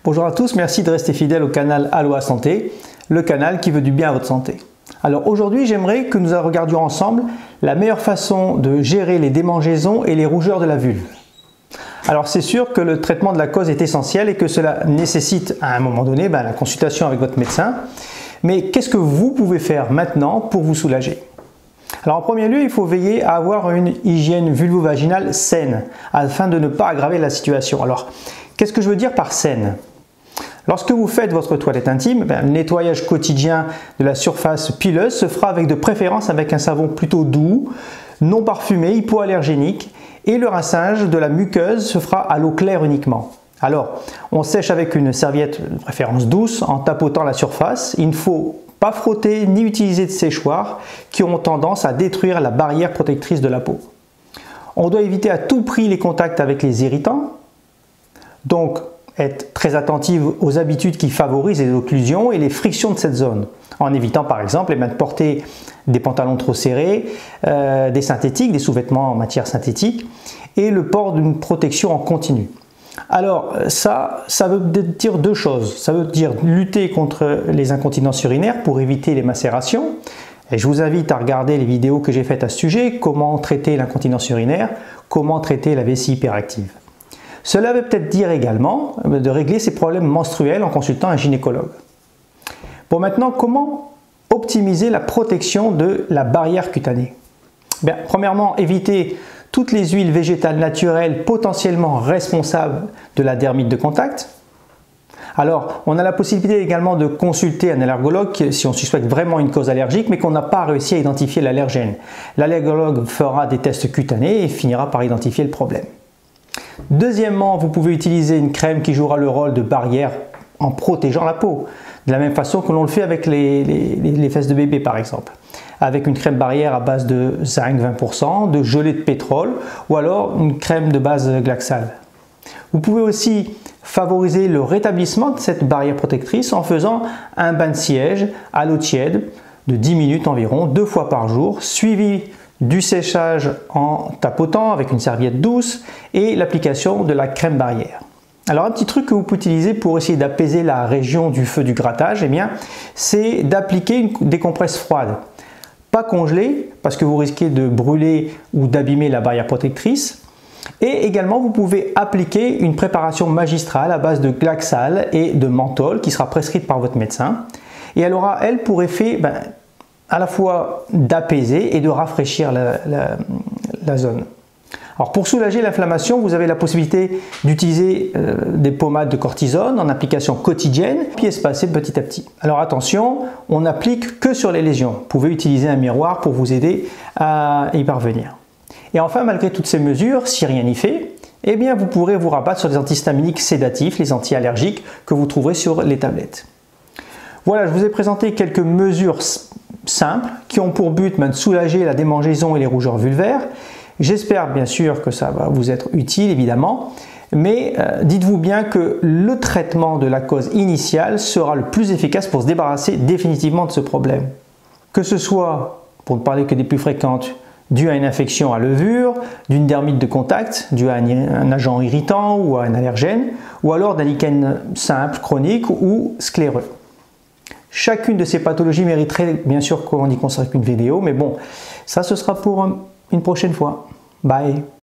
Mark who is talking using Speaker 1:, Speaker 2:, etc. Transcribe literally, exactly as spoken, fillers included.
Speaker 1: Bonjour à tous, merci de rester fidèles au canal Aloha Santé, le canal qui veut du bien à votre santé. Alors aujourd'hui, j'aimerais que nous regardions ensemble la meilleure façon de gérer les démangeaisons et les rougeurs de la vulve. Alors c'est sûr que le traitement de la cause est essentiel et que cela nécessite à un moment donné ben, la consultation avec votre médecin. Mais qu'est-ce que vous pouvez faire maintenant pour vous soulager? Alors en premier lieu, il faut veiller à avoir une hygiène vulvo-vaginale saine afin de ne pas aggraver la situation. Alors qu'est-ce que je veux dire par saine? Lorsque vous faites votre toilette intime, ben, le nettoyage quotidien de la surface pileuse se fera avec de préférence avec un savon plutôt doux, non parfumé, hypoallergénique, et le rinçage de la muqueuse se fera à l'eau claire uniquement. Alors, on sèche avec une serviette de préférence douce en tapotant la surface. Il ne faut pas frotter ni utiliser de séchoirs qui ont tendance à détruire la barrière protectrice de la peau. On doit éviter à tout prix les contacts avec les irritants, donc être très attentif aux habitudes qui favorisent les occlusions et les frictions de cette zone, en évitant par exemple de porter des pantalons trop serrés, euh, des synthétiques, des sous-vêtements en matière synthétique et le port d'une protection en continu. Alors ça, ça veut dire deux choses. Ça veut dire lutter contre les incontinences urinaires pour éviter les macérations. Et je vous invite à regarder les vidéos que j'ai faites à ce sujet, comment traiter l'incontinence urinaire, comment traiter la vessie hyperactive. Cela veut peut-être dire également de régler ses problèmes menstruels en consultant un gynécologue. Bon, maintenant, comment optimiser la protection de la barrière cutanée? Bien, premièrement, éviter toutes les huiles végétales naturelles potentiellement responsables de la dermite de contact. Alors, on a la possibilité également de consulter un allergologue si on suspecte vraiment une cause allergique mais qu'on n'a pas réussi à identifier l'allergène. L'allergologue fera des tests cutanés et finira par identifier le problème. Deuxièmement, vous pouvez utiliser une crème qui jouera le rôle de barrière en protégeant la peau, de la même façon que l'on le fait avec les, les, les fesses de bébé par exemple, avec une crème barrière à base de zinc vingt pour cent, de gelée de pétrole ou alors une crème de base Glaxal. Vous pouvez aussi favoriser le rétablissement de cette barrière protectrice en faisant un bain de siège à l'eau tiède de dix minutes environ, deux fois par jour, suivi du séchage en tapotant avec une serviette douce et l'application de la crème barrière. Alors un petit truc que vous pouvez utiliser pour essayer d'apaiser la région du feu du grattage, eh bien, c'est d'appliquer des compresses froides. Pas congelées parce que vous risquez de brûler ou d'abîmer la barrière protectrice. Et également vous pouvez appliquer une préparation magistrale à base de Glaxal et de menthol qui sera prescrite par votre médecin. Et elle aura elle pour effet ben, à la fois d'apaiser et de rafraîchir la, la, la zone. Alors pour soulager l'inflammation, vous avez la possibilité d'utiliser euh, des pommades de cortisone en application quotidienne, puis espacer petit à petit. Alors attention, on n'applique que sur les lésions. Vous pouvez utiliser un miroir pour vous aider à y parvenir. Et enfin, malgré toutes ces mesures, si rien n'y fait, eh bien vous pourrez vous rabattre sur les antihistaminiques sédatifs, les anti-allergiques que vous trouverez sur les tablettes. Voilà, je vous ai présenté quelques mesures simples qui ont pour but de soulager la démangeaison et les rougeurs vulvaires. J'espère bien sûr que ça va vous être utile évidemment, mais euh, dites-vous bien que le traitement de la cause initiale sera le plus efficace pour se débarrasser définitivement de ce problème. Que ce soit, pour ne parler que des plus fréquentes, dû à une infection à levure, d'une dermite de contact, dû à un, un agent irritant ou à un allergène, ou alors d'un lichen simple, chronique ou scléreux. Chacune de ces pathologies mériterait bien sûr qu'on y consacre une vidéo, mais bon, ça ce sera pour une prochaine fois. Bye!